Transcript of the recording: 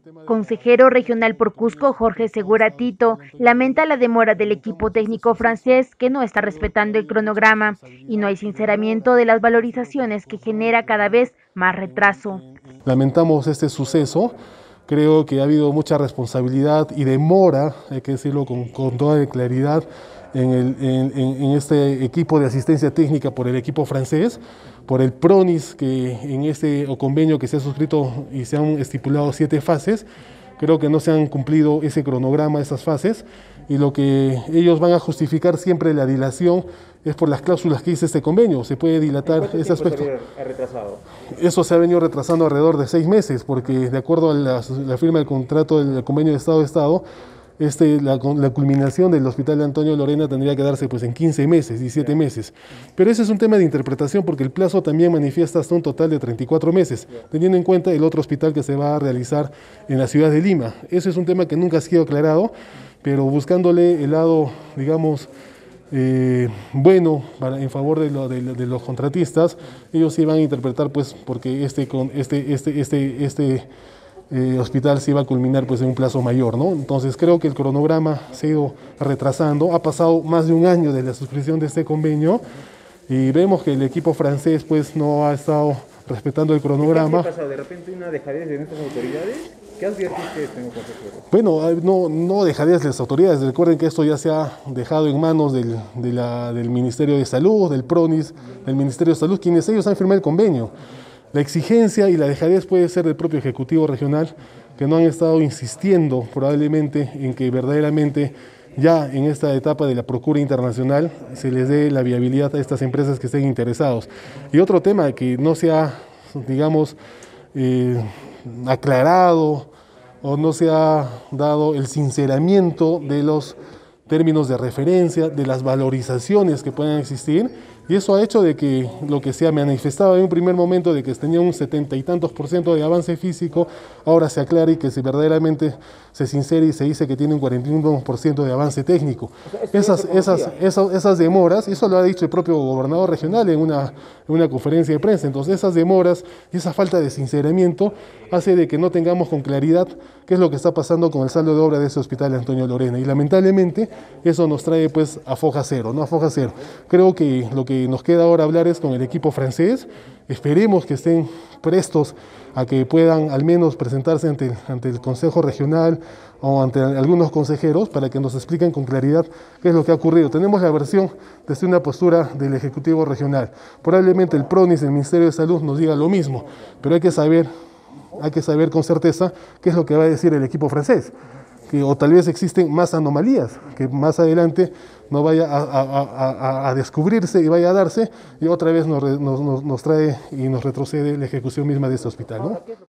Consejero regional por Cusco, Jorge Segura Tito, lamenta la demora del equipo técnico francés que no está respetando el cronograma y no hay sinceramiento de las valorizaciones que genera cada vez más retraso. Lamentamos este suceso, creo que ha habido mucha responsabilidad y demora, hay que decirlo con toda claridad, en este equipo de asistencia técnica por el equipo francés, por el PRONIS, que en este convenio que se ha suscrito y se han estipulado 7 fases, creo que no se han cumplido ese cronograma, esas fases, y lo que ellos van a justificar siempre la dilación es por las cláusulas que dice este convenio. Se puede dilatar ese aspecto. ¿Ha retrasado? Eso se ha venido retrasando alrededor de 6 meses, porque de acuerdo a la firma del contrato del convenio de Estado-Estado, la culminación del Hospital Antonio Lorena tendría que darse pues en 15 meses, 17 meses. Pero ese es un tema de interpretación porque el plazo también manifiesta hasta un total de 34 meses, teniendo en cuenta el otro hospital que se va a realizar en la ciudad de Lima. Ese es un tema que nunca ha sido aclarado, pero buscándole el lado, digamos, bueno en favor de los contratistas, ellos sí van a interpretar pues porque hospital se iba a culminar pues en un plazo mayor, ¿no? Entonces creo que el cronograma se ha ido retrasando, ha pasado más de un año de la suscripción de este convenio y vemos que el equipo francés pues no ha estado respetando el cronograma. ¿Qué ha pasado? ¿De repente una dejadez de nuestras autoridades? ¿Qué advierte usted, señor consejero? Bueno, no dejadez de las autoridades. Recuerden que esto ya se ha dejado en manos del Ministerio de Salud, del PRONIS, del Ministerio de Salud, quienes ellos han firmado el convenio. La exigencia y la dejadez puede ser del propio Ejecutivo Regional, que no han estado insistiendo probablemente en que verdaderamente ya en esta etapa de la procura internacional se les dé la viabilidad a estas empresas que estén interesados. Y otro tema que no se ha, digamos, aclarado o no se ha dado el sinceramiento de los términos de referencia, de las valorizaciones que puedan existir, y eso ha hecho de que lo que se ha manifestado en un primer momento de que tenía un 70 y tantos % de avance físico, ahora se aclara y que si verdaderamente se sincera y se dice que tiene un 41% de avance técnico. Esas demoras, eso lo ha dicho el propio gobernador regional en una conferencia de prensa, entonces esas demoras y esa falta de sinceramiento hace de que no tengamos con claridad qué es lo que está pasando con el saldo de obra de ese hospital Antonio Lorena, y lamentablemente eso nos trae pues a foja cero, ¿no? A foja cero. Creo que lo que nos queda ahora hablar es con el equipo francés, esperemos que estén prestos a que puedan al menos presentarse ante el Consejo Regional o ante algunos consejeros para que nos expliquen con claridad qué es lo que ha ocurrido. Tenemos la versión desde una postura del Ejecutivo Regional. Probablemente el PRONIS, el Ministerio de Salud, nos diga lo mismo, pero hay que saber con certeza qué es lo que va a decir el equipo francés. O tal vez existen más anomalías que más adelante no vaya a descubrirse y vaya a darse y otra vez nos trae y nos retrocede la ejecución misma de este hospital, ¿no?